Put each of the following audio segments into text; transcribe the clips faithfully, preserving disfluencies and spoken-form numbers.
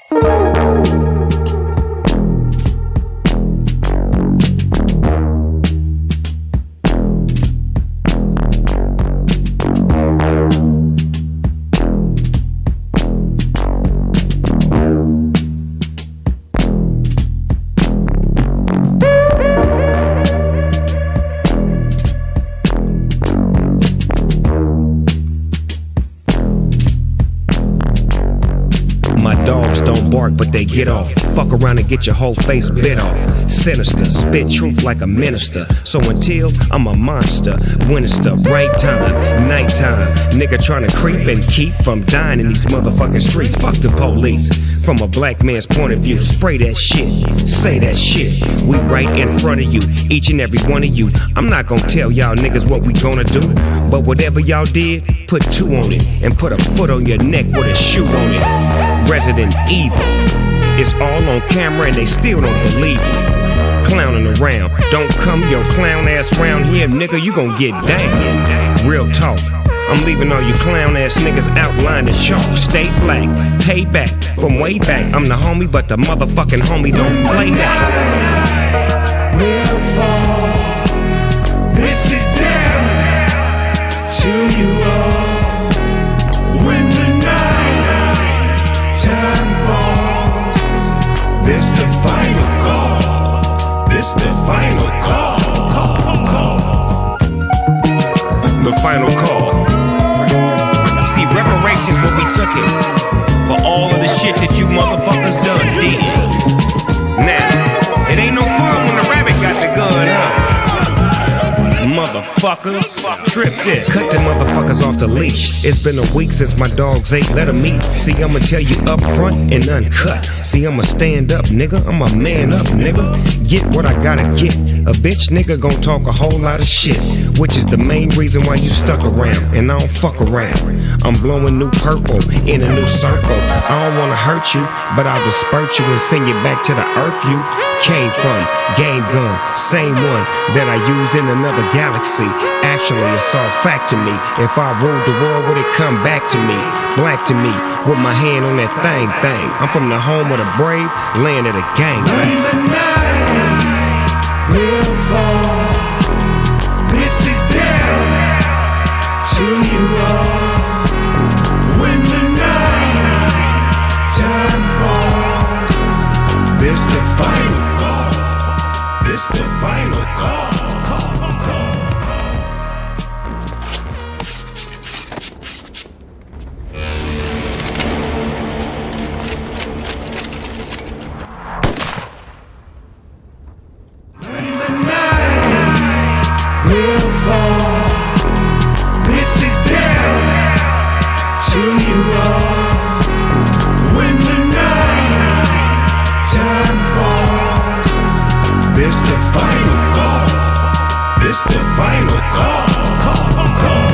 My dogs don't bark, but they get off. Fuck around and get your whole face bit off. Sinister, spit truth like a minister. So until I'm a monster, when it's the right time, nighttime, nigga trying to creep and keep from dying in these motherfucking streets. Fuck the police. From a black man's point of view, spray that shit, say that shit. We right in front of you, each and every one of you. I'm not gonna tell y'all niggas what we gonna do, but whatever y'all did, put two on it and put a foot on your neck with a shoe on it. Resident Evil. It's all on camera and they still don't believe it. Clowning around. Don't come your clown ass round here, nigga, you gon' get down. Real talk. I'm leaving all you clown ass niggas outlined in chalk. Stay black, pay back from way back. I'm the homie, but the motherfucking homie don't play back. We'll fall. This is down to you all. When the time falls, this the final call. This the final call. Call, call. The final call. See, reparations what we took it for all of the shit that you motherfuckers done did. Now, it ain't no fun when the rabbit got the gun, huh? Motherfuckers, trip this. Cut the motherfuckers off the leash. It's been a week since my dogs ate, let them eat. See, I'ma tell you up front and uncut. See, I'ma stand up, nigga. I'm a man up, nigga. Get what I gotta get. A bitch nigga gon' talk a whole lot of shit, which is the main reason why you stuck around. And I don't fuck around. I'm blowing new purple in a new circle. I don't wanna hurt you, but I'll disperse you and send you back to the earth you came from. Game gun, same one that I used in another galaxy. Actually, it's all fact to me. If I ruled the world, would it come back to me? Black to me, with my hand on that thing, thing. I'm from the home of the brave, land of the gang. When the night will fall, this is down to you all. When the night time falls, this the final call. This the final call. Call, call. Will fall. This is down to you all. When the night time falls, this the final call. This the final call. Call, call.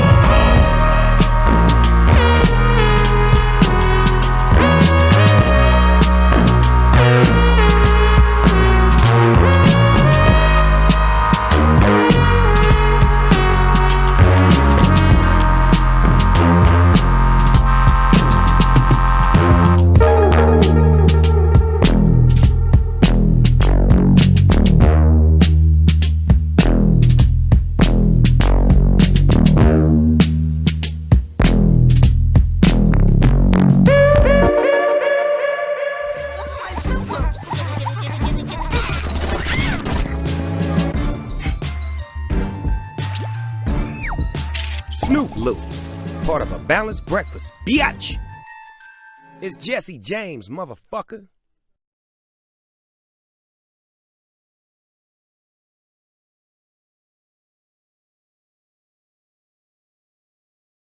Snoop Loose, part of a balanced breakfast, biatch. It's Jesse James, motherfucker.